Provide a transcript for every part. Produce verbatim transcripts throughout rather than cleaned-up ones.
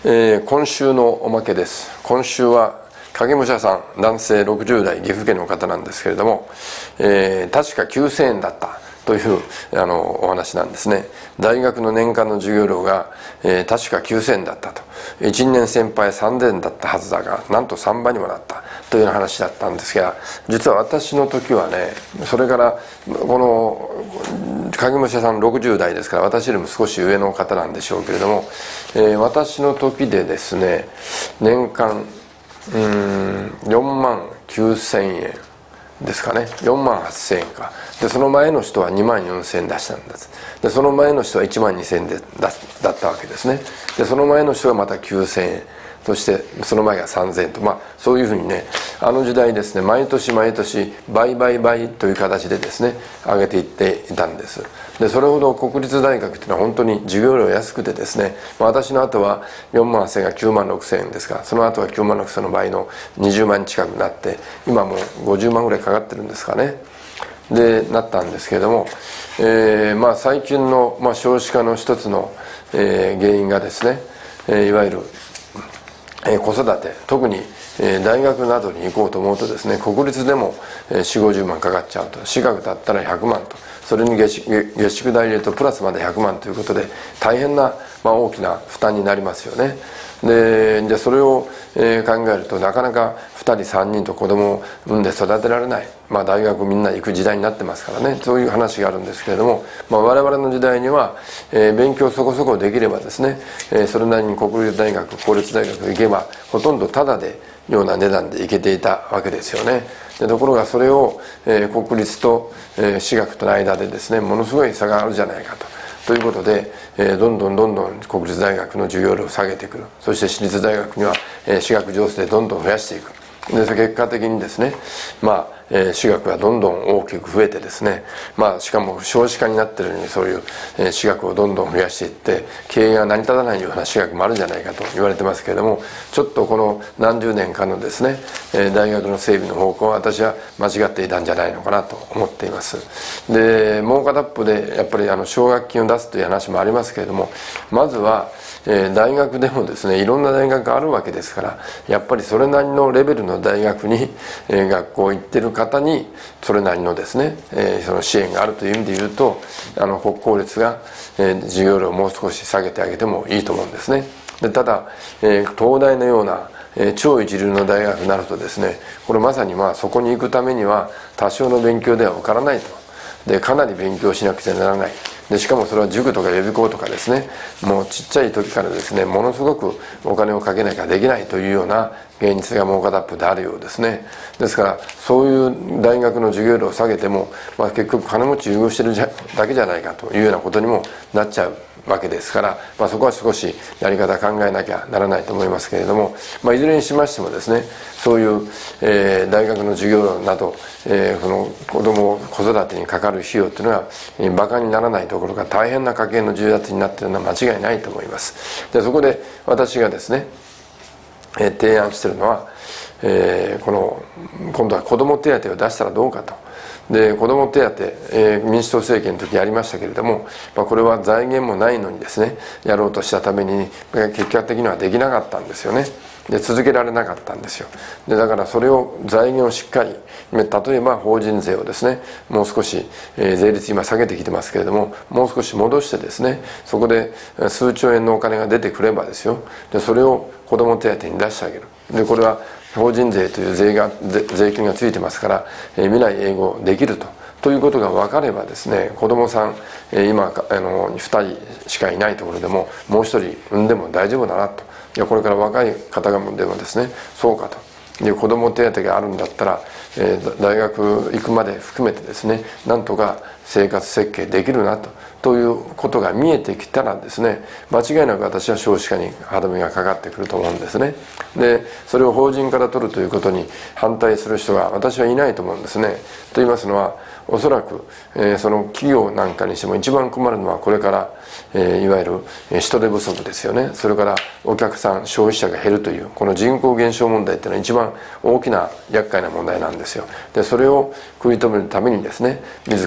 えー、今週のおまけです。今週は影武者さん、男性ろくじゅう代岐阜県の方なんですけれども、えー、確かきゅうせんえんだったというあのお話なんですね。大学の年間の授業料が、えー、確かきゅうせんえんだったと。いちねん先輩さんぜんえんだったはずだが、なんとさんばいにもなったというような話だったんですが、実は私の時はね、それからこの影武者さんろくじゅう代ですから、私よりも少し上の方なんでしょうけれども、えー、私の時でですね、年間うーんよんまんきゅうせんえんですかね、よんまんはっせんえんかで、その前の人はにまんよんせんえん出したんです。でその前の人はいちまんにせんえんでだだったわけですね。でその前の人がまたきゅうせんえん、そしてその前がさんぜんえんと、まあそういうふうにね、あの時代ですね、毎年毎年倍倍倍という形でですね上げていっていたんです。でそれほど国立大学というのは本当に授業料安くてですね、まあ、私の後はよんまんはっせんえんがきゅうまんろくせんえんですが、その後はきゅうまんろくせんえんの倍のにじゅうまん近くになって、今もうごじゅうまんぐらいかかってるんですかね。でなったんですけれども、えー、まあ最近の、まあ、少子化の一つの、えー、原因がですね、えー、いわゆる、えー、子育て、特にえー、大学などに行こうと思うとですね、国立でもよんじゅうごじゅうまんかかっちゃうと、私学だったらひゃくまんと、それに下宿下宿代入れるとプラスまでひゃくまんということで、大変な、まあ、大きな負担になりますよね。でじゃあそれを、えー、考えると、なかなかふたりさんにんと子供を産んで育てられない、まあ、大学みんな行く時代になってますからね、そういう話があるんですけれども、まあ、我々の時代には、えー、勉強そこそこできればですね、えー、それなりに国立大学公立大学行けばほとんどタダでような値段でいけていたわけですよね。でところがそれを、えー、国立と、えー、私学との間でですね、ものすごい差があるじゃないかと。ということで、えー、どんどんどんどん国立大学の授業料を下げてくる。そして私立大学には、えー、私学上手でどんどん増やしていく。で結果的にですね、まあ、えー、私学がどんどん大きく増えてですね、まあ、しかも少子化になっているのに、そういう、えー、私学をどんどん増やしていって経営が成り立たないような私学もあるんじゃないかと言われてますけれども、ちょっとこの何十年かのですね、えー、大学の整備の方向は私は間違っていたんじゃないのかなと思っています。でもう片っぽでやっぱりあの奨学金を出すという話もありますけれども、まずはえー、大学でもですね、いろんな大学があるわけですから、やっぱりそれなりのレベルの大学に、えー、学校行ってる方にそれなりのですね、えー、その支援があるという意味で言うと、あの国公立が、えー、授業料をもう少し下げてあげてもいいと思うんですね。でただ、えー、東大のようなえー、超一流の大学になるとですね、これまさにまあそこに行くためには多少の勉強では受からないと。でかなり勉強しなくちゃならない。でしかもそれは塾とか予備校とかですね、もうちっちゃい時からですね、ものすごくお金をかけなきゃできないというような現実がもう片っぽであるようですね。ですからそういう大学の授業料を下げても、まあ、結局金持ち優遇してるだけじゃないかというようなことにもなっちゃうわけですから、まあ、そこは少しやり方考えなきゃならないと思いますけれども、まあ、いずれにしましてもですね、そういう、えー、大学の授業料など、えー、この子供子育てにかかる費用というのは、えー、バカにならないどころか大変な家計の重圧になっているのは間違いないと思います。でそこで私がですね、えー、提案しているのは、えー、この今度は子ども手当を出したらどうかと。で子ども手当、えー、民主党政権の時やりましたけれども、まあ、これは財源もないのにですねやろうとしたために結果的にはできなかったんですよね。で続けられなかったんですよ。でだからそれを財源をしっかり、例えば法人税をですねもう少し、えー、税率今下げてきてますけれども、もう少し戻してですね、そこで数兆円のお金が出てくればですよ、でそれを子ども手当に出してあげる。でこれは法人税という税が税金がついてますから、えー、未来永劫できるとということが分かればですね、子どもさん、えー、今あのふたりしかいないところでももうひとり産んでも大丈夫だなと。いやこれから若い方がでもですね、そうかという子ども手当があるんだったら、えー、大学行くまで含めてですね、なんとか生活設計できるなとということが見えてきたらですね、間違いなく私は少子化に歯止めがかかってくると思うんですね。でそれを法人から取るということに反対する人が私はいないと思うんですね。と言いますのは、おそらく、えー、その企業なんかにしても一番困るのはこれから、えー、いわゆる人手不足ですよね。それからお客さん消費者が減るというこの人口減少問題っていうのは一番大きな厄介な問題なんですよ。でそれを食い止めるためにですね、自らの税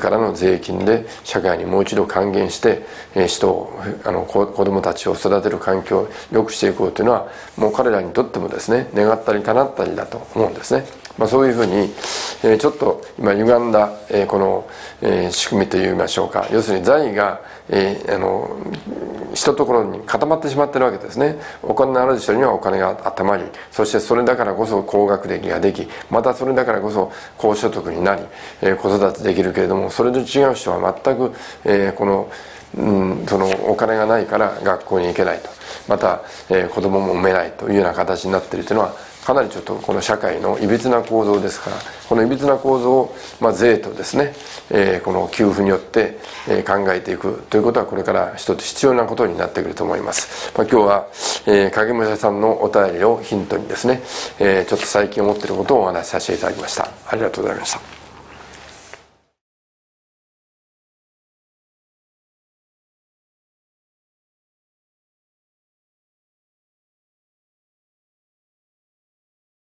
税金で社会にもう一度還元して、えー、人をあの子どもたちを育てる環境を良くしていこうというのは、もう彼らにとってもですね、願ったり叶ったりだと思うんですね。まあ、そういうふうに、えー、ちょっと今歪んだ、えー、この、えー、仕組みといいましょうか、要するに財が、えー、あの一ところに固まってしまってるわけですね。お金のある人にはお金がたまり、そしてそれだからこそ高学歴ができ、またそれだからこそ高所得になり、えー、子育てできるけれども、それと違う人は全く、えー、この、うん、そのお金がないから学校に行けないと、また、えー、子供も産めないというような形になっているというのは、かなりちょっとこの社会のいびつな構造ですから、このいびつな構造を、まあ、税とですね、えー、この給付によって、えー、考えていくということは、これから一つ必要なことになってくると思います。まあ、今日は、えー、影武者さんのお便りをヒントにですね、えー、ちょっと最近思っていることをお話しさせていただきました。ありがとうございました。